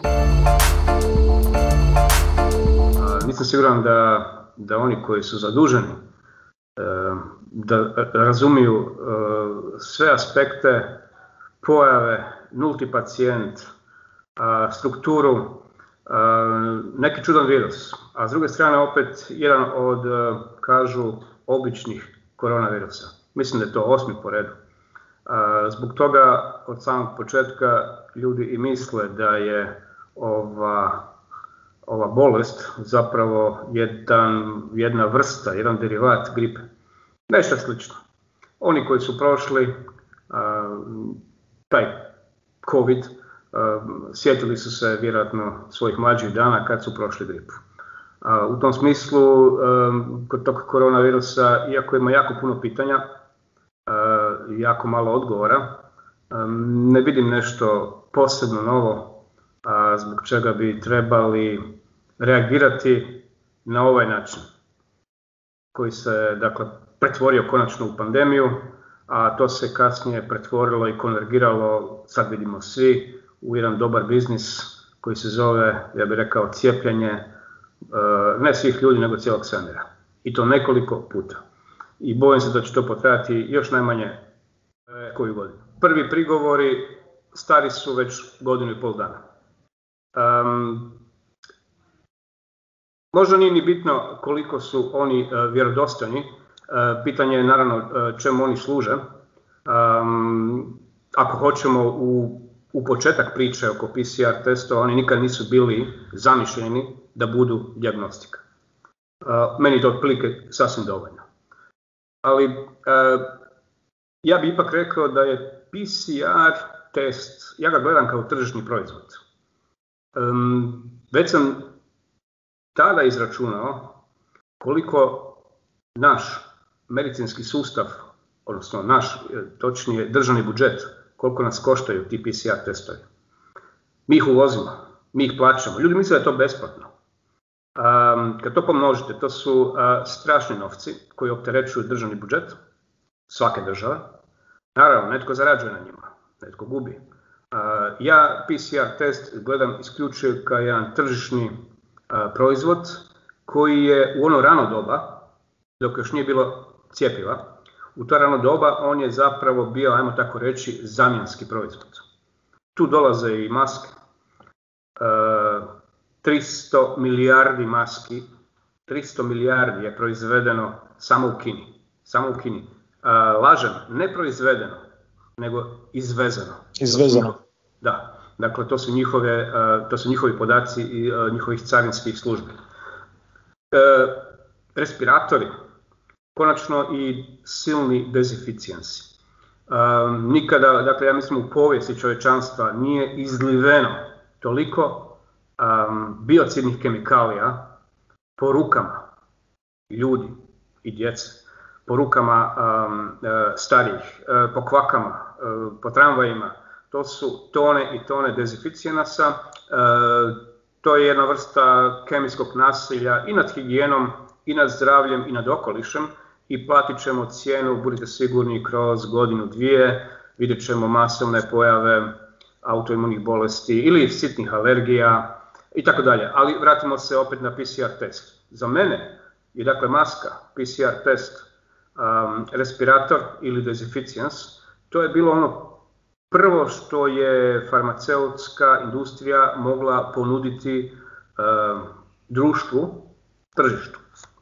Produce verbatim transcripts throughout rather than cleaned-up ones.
Nisam siguran da, da oni koji su zaduženi da razumiju sve aspekte pojave, nulti pacijent, strukturu, neki čudan virus, a s druge strane opet jedan od, kažu, običnih koronavirusa. Mislim da je to osmi po redu. Zbog toga od samog početka ljudi i misle da je ova, ova bolest zapravo jedan, jedna vrsta, jedan derivat gripe. Nešto slično. Oni koji su prošli taj COVID, sjetili su se vjerojatno svojih mlađih dana kad su prošli gripu. U tom smislu, kod tog koronavirusa, iako ima jako puno pitanja, jako malo odgovora, ne vidim nešto posebno novo zbog čega bi trebali reagirati na ovaj način koji se, dakle, pretvorio konačno u pandemiju, a to se kasnije pretvorilo i konvergiralo, sad vidimo svi, u jedan dobar biznis koji se zove, ja bih rekao, cijepljenje ne svih ljudi nego cijelog svemira. I to nekoliko puta. I bojim se da će to potrajati još najmanje koju godinu. Prvi prigovori stari su već godinu i pol dana. Um, možda nije ni bitno koliko su oni uh, vjerodostojni. Uh, pitanje je naravno uh, čemu oni služe. Um, ako hoćemo u, u početak priče oko P C R testova, oni nikad nisu bili zamišljeni da budu dijagnostika. Uh, meni to otprilike sasvim dovoljno. Ali uh, ja bih ipak rekao da je P C R test, ja ga gledam kao tržišni proizvod. Um, već sam tada izračunao koliko naš medicinski sustav, odnosno naš, točnije državni budžet, koliko nas koštaju ti P C R testovi. Mi ih uvozimo, mi ih plaćamo. Ljudi misle da je to besplatno. Um, kad to pomnožite, to su uh, strašni novci koji opterećuju državni budžet svake države. Naravno, netko zarađuje na njima, netko gubi. Uh, ja P C R test gledam isključivo kao jedan tržišni uh, proizvod koji je u ono rano doba, dok još nije bilo cjepiva, u to rano doba on je zapravo bio, ajmo tako reći, zamjenski proizvod. Tu dolaze i maske. Uh, tristo milijardi maski, tristo milijardi je proizvedeno samo u Kini. Samo u Kini. Uh, lažem, ne proizvedeno, nego izvezeno. Izvezeno. Da, dakle to su njihove, uh, to su njihovi podaci i uh, njihovih carinskih službi. Uh, respiratori, konačno i silni dezinficijensi. Um, nikada, dakle ja mislim u povijesti čovječanstva nije izliveno toliko um, biocidnih kemikalija po rukama ljudi i djece, po rukama um, starijih, uh, po kvakama, uh, po tramvajima. To su tone i tone dezinficijenasa. Uh, to je jedna vrsta kemijskog nasilja i nad higijenom, i nad zdravljem, i nad okolišem. I platit ćemo cijenu, budite sigurni, kroz godinu, dvije, vidjet ćemo masovne pojave autoimunih bolesti ili sitnih alergija i tako dalje. Ali vratimo se opet na P C R test. Za mene je dakle maska, P C R test, um, respirator ili dezinficijens, to je bilo ono prvo što je farmaceutska industrija mogla ponuditi um, društvu, tržištu.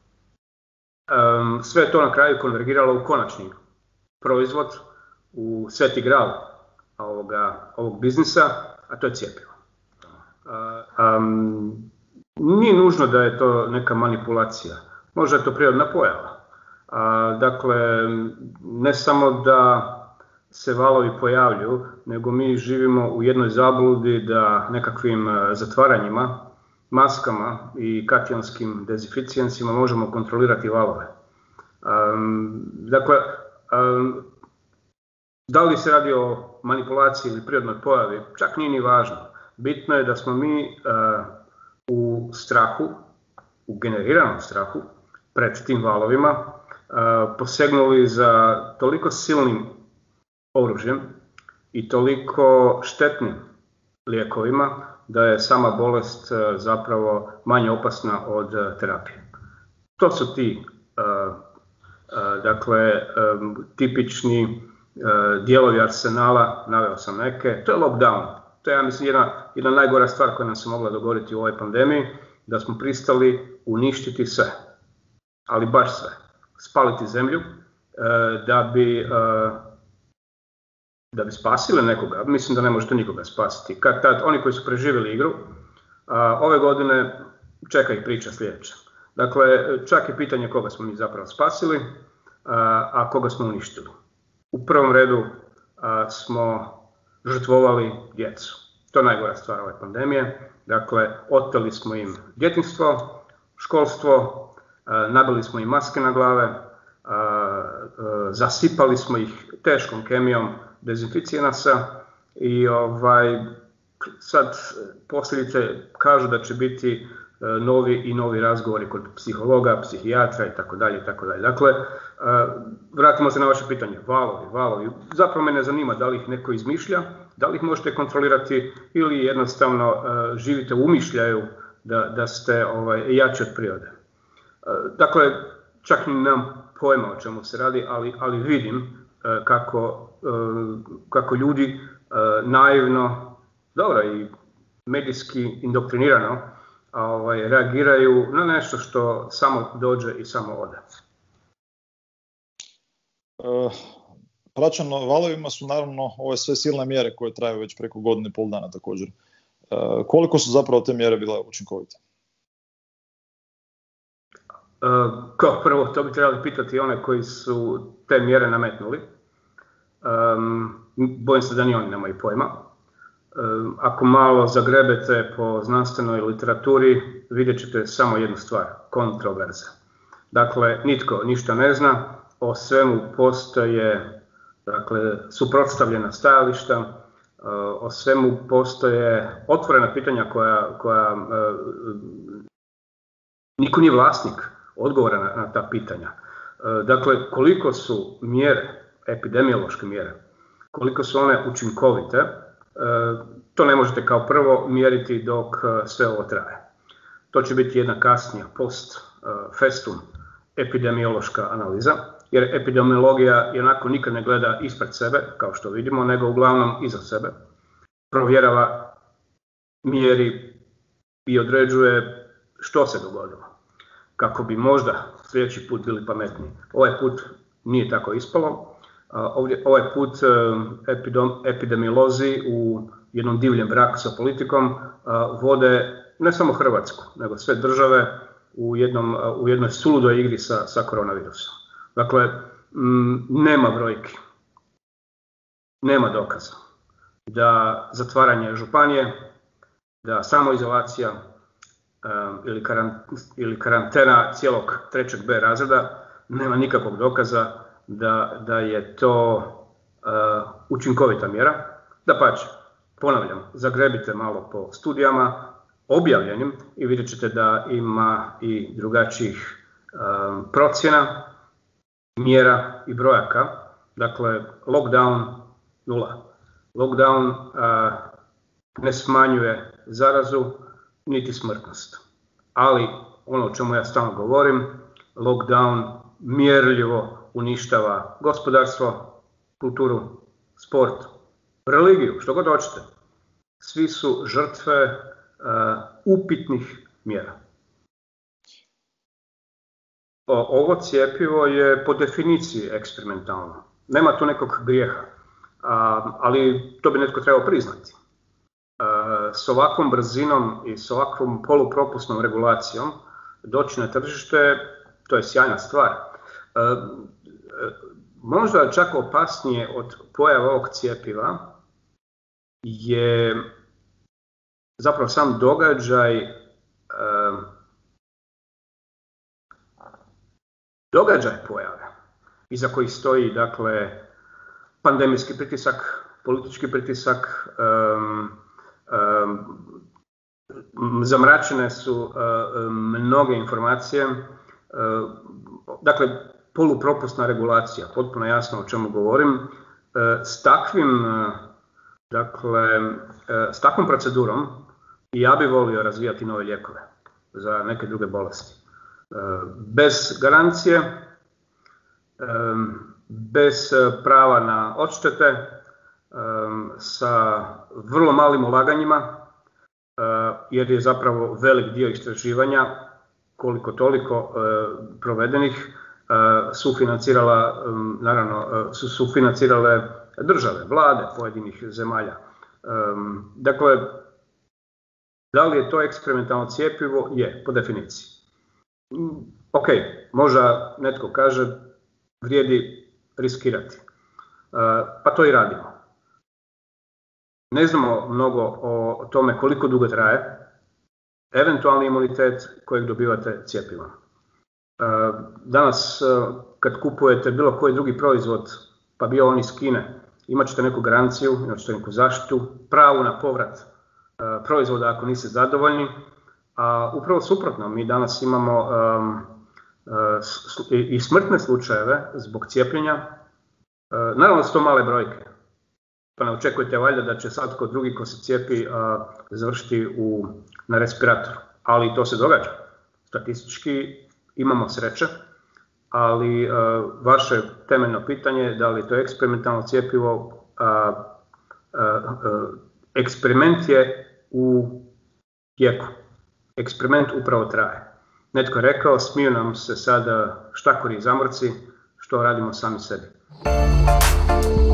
Um, sve je to na kraju konvergiralo u konačni proizvod, u sveti gral ovoga, ovog biznisa, a to je cjepivo. Uh, um, nije nužno da je to neka manipulacija, možda je to prirodna pojava. Uh, dakle, ne samo da se valovi pojavljuju, nego mi živimo u jednoj zabludi da nekakvim zatvaranjima, maskama i kationskim dezinficijensima možemo kontrolirati valove. Um, dakle, um, da li se radi o manipulaciji ili prirodnoj pojavi, čak nije ni važno. Bitno je da smo mi uh, u strahu, u generiranom strahu pred tim valovima uh, posegnuli za toliko silnim oružjem i toliko štetnim lijekovima da je sama bolest zapravo manje opasna od terapije. To su ti dakle tipični dijelovi arsenala, naveo sam neke, to je lockdown. To je, ja mislim, jedna, jedna najgora stvar koja nam se mogla dogoditi u ovoj pandemiji, da smo pristali uništiti sve, ali baš sve. Spaliti zemlju da bi, da bi spasili nekoga. Mislim da ne možete nikoga spasiti. Kad tad, oni koji su preživjeli igru, ove godine čeka ih priča sljedeća. Dakle, čak je pitanje koga smo mi zapravo spasili, a koga smo uništili. U prvom redu smo žrtvovali djecu. To je najgora stvar ove pandemije. Dakle, oteli smo im djetinjstvo, školstvo, nabili smo im maske na glave, zasipali smo ih teškom kemijom dezinficijanaca i ovaj, sad posljedice kažu da će biti novi i novi razgovori kod psihologa, psihijatra i tako dalje i tako dalje. Dakle, vratimo se na vaše pitanje. Valovi, valovi. Zapravo me ne zanima da li ih neko izmišlja, da li ih možete kontrolirati ili jednostavno živite u umišljaju da, da ste ovaj, jači od prirode. Dakle, čak nemam pojma o čemu se radi, ali, ali vidim kako, kako ljudi naivno, dobro i medijski indoktrinirano, ovaj, reagiraju na nešto što samo dođe i samo ode. Uh, praćeno valovima su naravno ove sve silne mjere koje traju već preko godine i pol dana također. Uh, koliko su zapravo te mjere bile učinkovite? Uh, kao prvo, to bi trebali pitati one koji su te mjere nametnuli. Um, bojim se da ni oni nemaju pojma. Um, ako malo zagrebete po znanstvenoj literaturi, vidjet ćete samo jednu stvar, kontroverze. Dakle, nitko ništa ne zna, o svemu postoje, dakle, suprotstavljena stajališta, uh, o svemu postoje otvorena pitanja koja, koja uh, niko nije vlasnik odgovora na, na ta pitanja. Uh, dakle, koliko su mjere, epidemiološke mjere, koliko su one učinkovite, to ne možete kao prvo mjeriti dok sve ovo traje. To će biti jedna kasnija post festum epidemiološka analiza, jer epidemiologija onako nikad ne gleda ispred sebe, kao što vidimo, nego uglavnom iza sebe. Provjerava, mjeri i određuje što se dogodilo, kako bi možda sljedeći put bili pametniji. Ovaj put nije tako ispalo. Ovdje, ovaj put epidem, epidemiolozi u jednom divljem braku sa politikom vode ne samo Hrvatsku, nego sve države u, jednom, u jednoj suludoj igri sa, sa koronavirusom. Dakle, m, nema brojki, nema dokaza da zatvaranje županije, da samoizolacija um, ili, karant, ili karantena cijelog trećeg B razreda nema nikakvog dokaza Da, da je to uh, učinkovita mjera. Dapače, ponavljam, zagrebite malo po studijama objavljenim i vidjet ćete da ima i drugačijih um, procjena, mjera i brojaka. Dakle, lockdown nula. Lockdown uh, ne smanjuje zarazu niti smrtnost. Ali ono o čemu ja stalno govorim, lockdown mjerljivo uništava gospodarstvo, kulturu, sport, religiju, što god hoćete. Svi su žrtve uh, upitnih mjera. O, ovo cjepivo je po definiciji eksperimentalno. Nema tu nekog grijeha, uh, ali to bi netko trebao priznati. Uh, s ovakvom brzinom i s ovakvom polupropusnom regulacijom doći na tržište, to je sjajna stvar. Uh, možda čak opasnije od pojave ovog cjepiva je zapravo sam događaj uh, događaj pojave iza kojih stoji, dakle, pandemijski pritisak, politički pritisak, um, um, zamračene su uh, mnoge informacije, uh, dakle, polupropusna regulacija, potpuno jasno o čemu govorim. S takvim, dakle, s takvom procedurom I ja bih volio razvijati nove lijekove za neke druge bolesti. Bez garancije, bez prava na odštete, sa vrlo malim ulaganjima, jer je zapravo velik dio istraživanja, koliko toliko provedenih, sufinancirala, naravno, su sufinancirale države, vlade pojedinih zemalja. Dakle, da li je to eksperimentalno cjepivo? Je, po definiciji. Ok, možda netko kaže, vrijedi riskirati. Pa to i radimo. Ne znamo mnogo o tome koliko dugo traje eventualni imunitet kojeg dobivate cjepivom. Danas kad kupujete bilo koji drugi proizvod, pa bio on iz Kine, imat ćete neku garanciju, imat ćete neku zaštitu, pravu na povrat proizvoda ako niste zadovoljni. A upravo suprotno, mi danas imamo um, uh, i smrtne slučajeve zbog cijepljenja. Uh, naravno su to male brojke, pa ne očekujte valjda da će sad kod drugi ko se cijepi uh, završiti u, na respiratoru, ali to se događa. Statistički imamo sreće, ali uh, vaše temeljno pitanje je da li to eksperimentalno cjepivo, uh, uh, uh, eksperiment je u tijeku. Eksperiment upravo traje. Netko je rekao, smiju nam se sada štakori i zamorci, što radimo sami sebi.